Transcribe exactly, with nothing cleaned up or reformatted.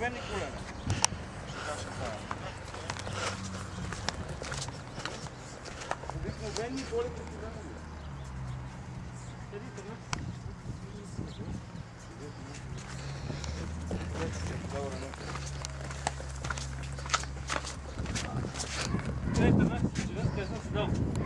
обикновени колена. Обикновени боли по колена. Седите, не? Добре, не. Седите, не? Седите, не? Седите, не?